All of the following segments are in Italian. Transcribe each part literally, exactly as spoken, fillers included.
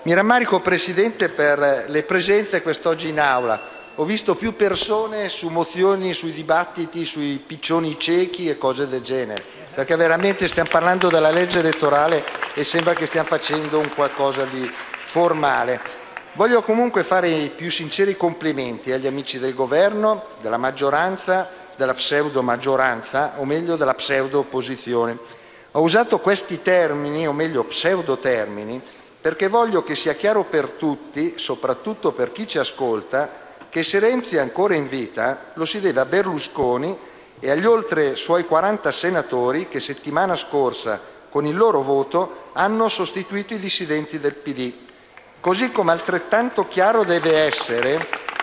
Mi rammarico, Presidente, per le presenze quest'oggi in Aula. Ho visto più persone su mozioni, sui dibattiti, sui piccioni ciechi e cose del genere, perché veramente stiamo parlando della legge elettorale e sembra che stiamo facendo un qualcosa di formale. Voglio comunque fare i più sinceri complimenti agli amici del Governo, della maggioranza, della pseudo-maggioranza, o meglio della pseudo-opposizione. Ho usato questi termini, o meglio pseudo-termini, perché voglio che sia chiaro per tutti, soprattutto per chi ci ascolta, che se Renzi è ancora in vita lo si deve a Berlusconi e agli oltre suoi quaranta senatori che settimana scorsa, con il loro voto, hanno sostituito i dissidenti del P D. Così come altrettanto chiaro deve essere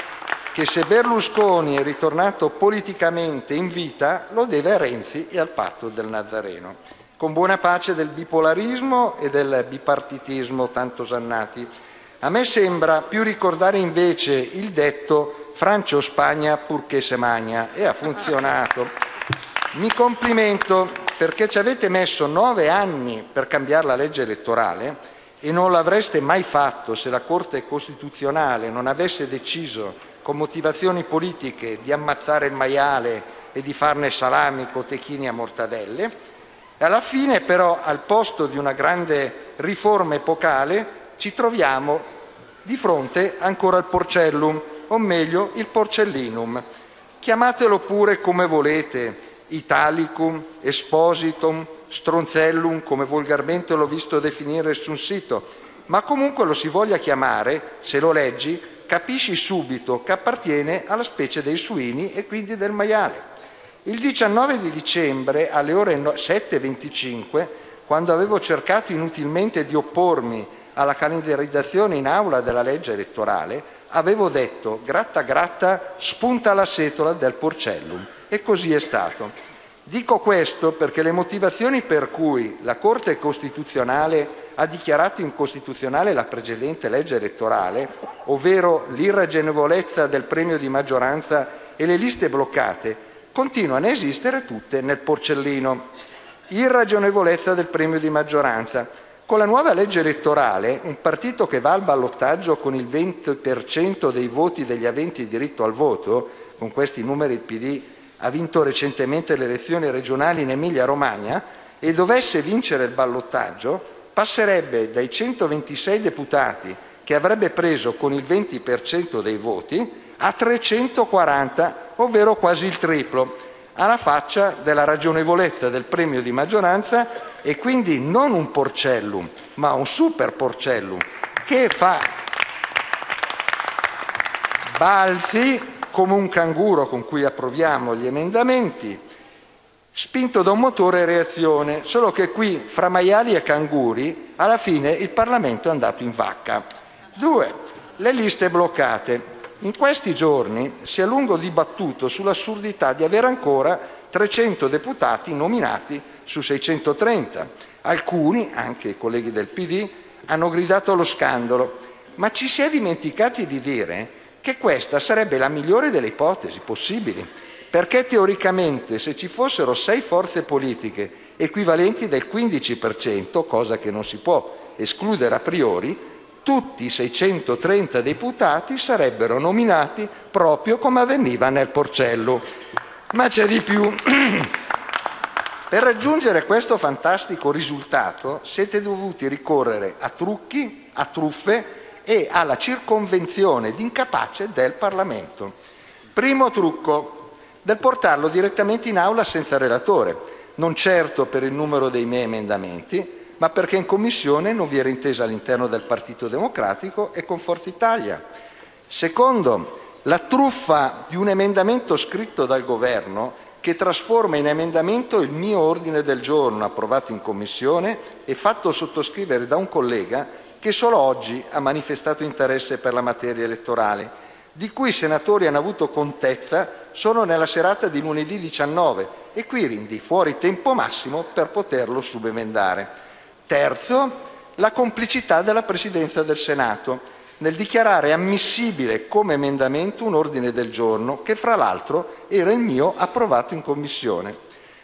che se Berlusconi è ritornato politicamente in vita lo deve a Renzi e al patto del Nazareno, con buona pace del bipolarismo e del bipartitismo tanto osannati. A me sembra più ricordare invece il detto «Francia o Spagna purché se magna», e ha funzionato. Mi complimento perché ci avete messo nove anni per cambiare la legge elettorale e non l'avreste mai fatto se la Corte Costituzionale non avesse deciso, con motivazioni politiche, di ammazzare il maiale e di farne salami, cotechini a mortadelle. E alla fine però, al posto di una grande riforma epocale, ci troviamo di fronte ancora al porcellum, o meglio il porcellinum. Chiamatelo pure come volete, italicum, espositum, stronzellum, come volgarmente l'ho visto definire su un sito, ma comunque lo si voglia chiamare, se lo leggi, capisci subito che appartiene alla specie dei suini e quindi del maiale. Il diciannove di dicembre alle ore sette e venticinque, quando avevo cercato inutilmente di oppormi alla calendarizzazione in aula della legge elettorale, avevo detto gratta gratta spunta la setola del porcellum, e così è stato. Dico questo perché le motivazioni per cui la Corte Costituzionale ha dichiarato incostituzionale la precedente legge elettorale, ovvero l'irragionevolezza del premio di maggioranza e le liste bloccate, continuano a esistere tutte nel porcellino. Irragionevolezza del premio di maggioranza. Con la nuova legge elettorale, un partito che va al ballottaggio con il venti per cento dei voti degli aventi diritto al voto, con questi numeri il P D ha vinto recentemente le elezioni regionali in Emilia-Romagna, e dovesse vincere il ballottaggio, passerebbe dai centoventisei deputati che avrebbe preso con il venti per cento dei voti a trecentoquaranta, ovvero quasi il triplo, alla faccia della ragionevolezza del premio di maggioranza, e quindi non un porcellum, ma un super porcellum, che fa balzi come un canguro con cui approviamo gli emendamenti, spinto da un motore a reazione, solo che qui, fra maiali e canguri, alla fine il Parlamento è andato in vacca. Due, le liste bloccate. In questi giorni si è a lungo dibattuto sull'assurdità di avere ancora trecento deputati nominati su seicentotrenta. Alcuni, anche i colleghi del P D, hanno gridato allo scandalo, ma ci si è dimenticati di dire che questa sarebbe la migliore delle ipotesi possibili, perché teoricamente se ci fossero sei forze politiche equivalenti del quindici per cento, cosa che non si può escludere a priori, tutti i seicentotrenta deputati sarebbero nominati proprio come avveniva nel porcello. Ma c'è di più. Per raggiungere questo fantastico risultato siete dovuti ricorrere a trucchi, a truffe e alla circonvenzione d'incapace del Parlamento. Primo trucco, del portarlo direttamente in aula senza relatore, non certo per il numero dei miei emendamenti, ma perché in Commissione non vi era intesa all'interno del Partito Democratico e con Forza Italia. Secondo, la truffa di un emendamento scritto dal Governo che trasforma in emendamento il mio ordine del giorno approvato in Commissione e fatto sottoscrivere da un collega che solo oggi ha manifestato interesse per la materia elettorale, di cui i senatori hanno avuto contezza solo nella serata di lunedì diciannove, e quindi fuori tempo massimo per poterlo subemendare. Terzo, la complicità della Presidenza del Senato nel dichiarare ammissibile come emendamento un ordine del giorno che, fra l'altro, era il mio approvato in Commissione.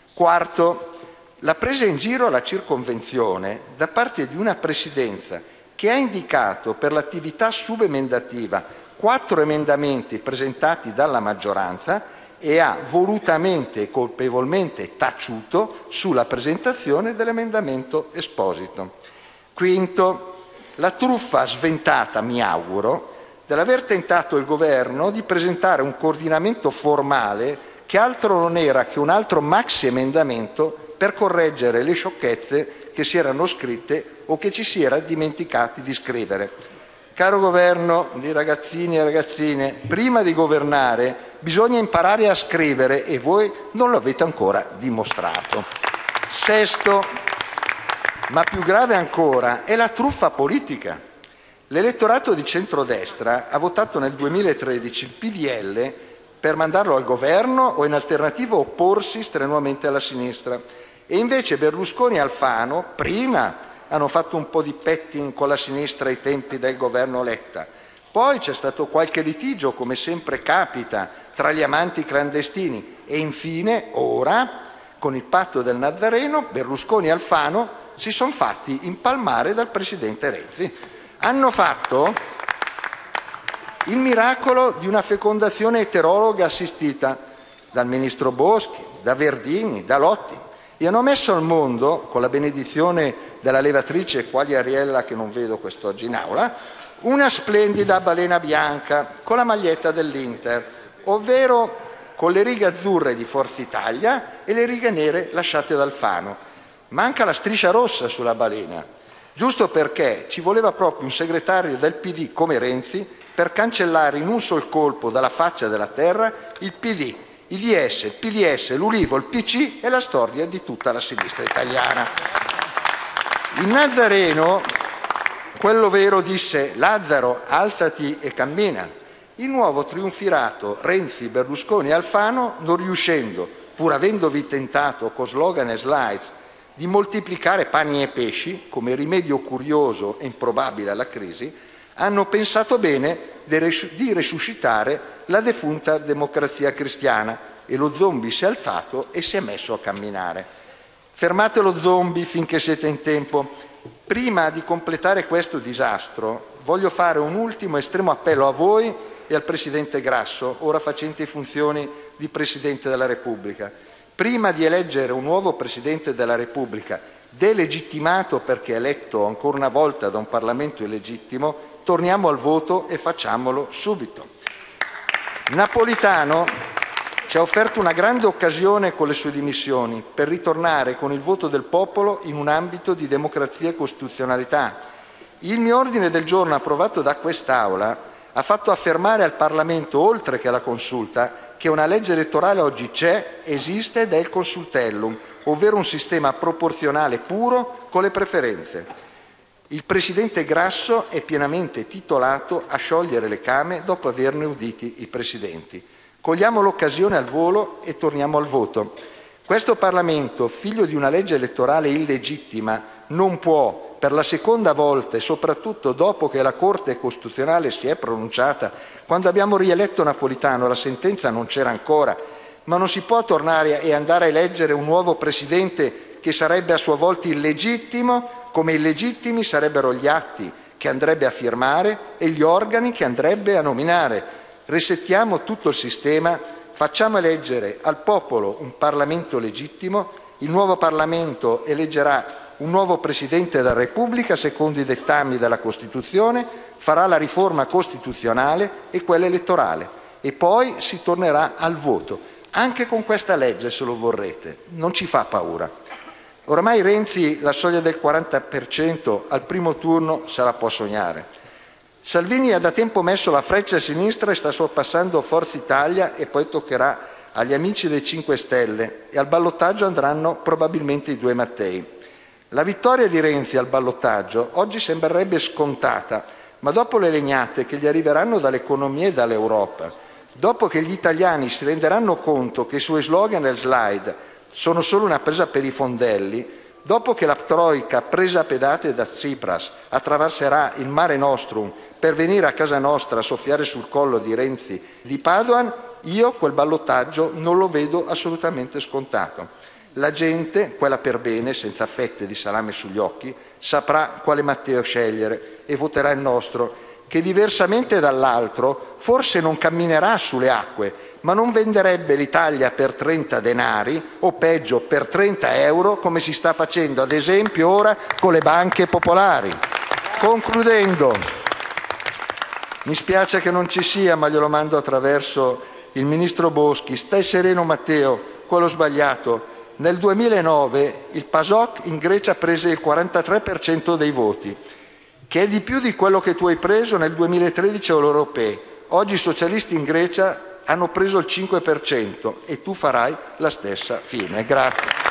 Quarto, la presa in giro alla circonvenzione da parte di una Presidenza che ha indicato per l'attività subemendativa quattro emendamenti presentati dalla maggioranza e ha volutamente e colpevolmente taciuto sulla presentazione dell'emendamento Esposito. Quinto, la truffa sventata, mi auguro, dell'aver tentato il Governo di presentare un coordinamento formale che altro non era che un altro maxiemendamento per correggere le sciocchezze che si erano scritte o che ci si era dimenticati di scrivere. Caro Governo di ragazzini e ragazzine, prima di governare bisogna imparare a scrivere e voi non lo avete ancora dimostrato. Sesto, ma più grave ancora, è la truffa politica. L'elettorato di centrodestra ha votato nel duemilatredici il P D L per mandarlo al governo o in alternativa opporsi strenuamente alla sinistra. E invece Berlusconi e Alfano prima hanno fatto un po' di petting con la sinistra ai tempi del governo Letta. Poi c'è stato qualche litigio, come sempre capita, tra gli amanti clandestini. E infine, ora, con il patto del Nazareno, Berlusconi e Alfano si sono fatti impalmare dal presidente Renzi. Hanno fatto il miracolo di una fecondazione eterologa assistita dal ministro Boschi, da Verdini, da Lotti, e hanno messo al mondo, con la benedizione della levatrice Quagliariella, che non vedo quest'oggi in aula, una splendida balena bianca con la maglietta dell'Inter, ovvero con le righe azzurre di Forza Italia e le righe nere lasciate da Alfano. Manca la striscia rossa sulla balena, giusto perché ci voleva proprio un segretario del P D come Renzi per cancellare in un sol colpo dalla faccia della terra il P D, i V S, il P D S, l'Ulivo, il P C e la storia di tutta la sinistra italiana. Il Nazareno, quello vero, disse: Lazzaro, alzati e cammina. Il nuovo triunvirato Renzi, Berlusconi e Alfano, non riuscendo, pur avendovi tentato con slogan e slides di moltiplicare pani e pesci come rimedio curioso e improbabile alla crisi, hanno pensato bene di resuscitare la defunta Democrazia Cristiana e lo zombie si è alzato e si è messo a camminare. Fermate lo zombie finché siete in tempo. Prima di completare questo disastro voglio fare un ultimo estremo appello a voi e al Presidente Grasso, ora facente funzioni di Presidente della Repubblica. Prima di eleggere un nuovo Presidente della Repubblica, delegittimato perché eletto ancora una volta da un Parlamento illegittimo, torniamo al voto e facciamolo subito. Napolitano ci ha offerto una grande occasione con le sue dimissioni per ritornare con il voto del popolo in un ambito di democrazia e costituzionalità. Il mio ordine del giorno approvato da quest'Aula ha fatto affermare al Parlamento, oltre che alla Consulta, che una legge elettorale oggi c'è, esiste ed è il Consultellum, ovvero un sistema proporzionale puro con le preferenze. Il Presidente Grasso è pienamente titolato a sciogliere le Camere dopo averne uditi i Presidenti. Cogliamo l'occasione al volo e torniamo al voto. Questo Parlamento, figlio di una legge elettorale illegittima, non può, per la seconda volta e soprattutto dopo che la Corte Costituzionale si è pronunciata, quando abbiamo rieletto Napolitano la sentenza non c'era ancora, ma non si può tornare e andare a eleggere un nuovo Presidente che sarebbe a sua volta illegittimo, come illegittimi sarebbero gli atti che andrebbe a firmare e gli organi che andrebbe a nominare. Resettiamo tutto il sistema, facciamo eleggere al popolo un Parlamento legittimo, il nuovo Parlamento eleggerà un nuovo Presidente della Repubblica secondo i dettami della Costituzione, farà la riforma costituzionale e quella elettorale e poi si tornerà al voto. Anche con questa legge, se lo vorrete, non ci fa paura. Ormai Renzi la soglia del quaranta per cento al primo turno se la può sognare. Salvini ha da tempo messo la freccia a sinistra e sta sorpassando Forza Italia e poi toccherà agli amici dei cinque Stelle e al ballottaggio andranno probabilmente i due Mattei. La vittoria di Renzi al ballottaggio oggi sembrerebbe scontata, ma dopo le legnate che gli arriveranno dall'economia e dall'Europa, dopo che gli italiani si renderanno conto che i suoi slogan e slide sono solo una presa per i fondelli, dopo che la Troika, presa a pedate da Tsipras, attraverserà il Mare Nostrum per venire a casa nostra a soffiare sul collo di Renzi e di Padoan, io quel ballottaggio non lo vedo assolutamente scontato. La gente, quella per bene, senza fette di salame sugli occhi, saprà quale Matteo scegliere e voterà il nostro, che diversamente dall'altro forse non camminerà sulle acque, ma non venderebbe l'Italia per trenta denari o peggio per trenta euro come si sta facendo ad esempio ora con le banche popolari. Concludendo, mi spiace che non ci sia, ma glielo mando attraverso il ministro Boschi. Stai sereno Matteo, quello sbagliato. Nel duemilanove il PASOK in Grecia prese il quarantatré per cento dei voti, che è di più di quello che tu hai preso nel duemilatredici alle europee. Oggi i socialisti in Grecia hanno preso il cinque per cento e tu farai la stessa fine. Grazie.